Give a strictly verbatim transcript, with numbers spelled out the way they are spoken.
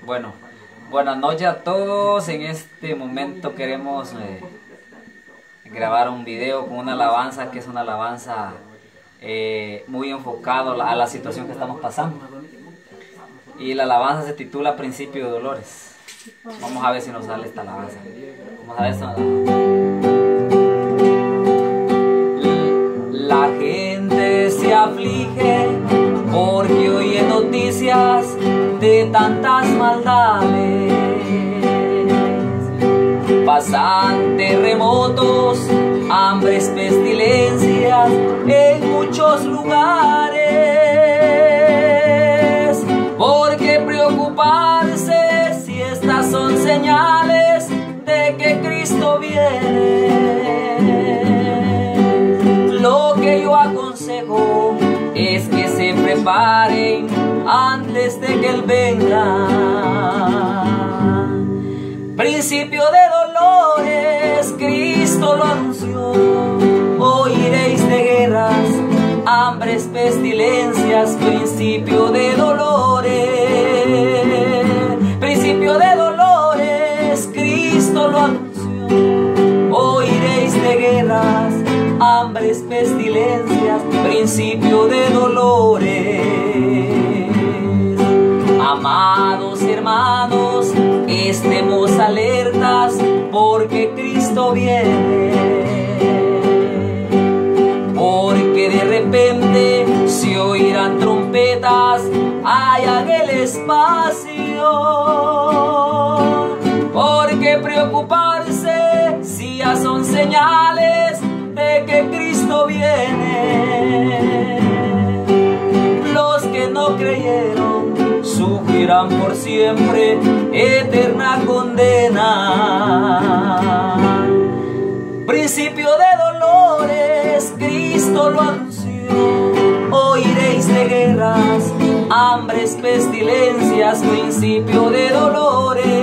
Bueno, buenas noches a todos. En este momento queremos eh, grabar un video con una alabanza que es una alabanza eh, muy enfocado a la, a la situación que estamos pasando. Y la alabanza se titula Principio de Dolores. Vamos a ver si nos sale esta alabanza. Vamos a ver esta alabanza. La gente se aflige porque oye noticias de tantas maldades. Pasan terremotos, hambres, pestilencias en muchos lugares. ¿Por qué preocuparse si estas son señales de que Cristo viene? Lo que yo aconsejo es que se preparen antes de que Él venga. Principio de dolores, Cristo lo anunció. Oiréis de guerras, hambres, pestilencias, principio de dolores. Principio de dolores, Cristo lo anunció. Oiréis de guerras, hambres, pestilencias, principio de dolores. Amados hermanos, estemos alertas porque Cristo viene. Porque de repente se oirán trompetas allá en el espacio. ¿Por qué preocuparse si ya son señales de que Cristo viene? Los que no creyeron sufrirán por siempre eterna condena. Principio de dolores, Cristo lo anunció. Oiréis de guerras, hambres, pestilencias, principio de dolores.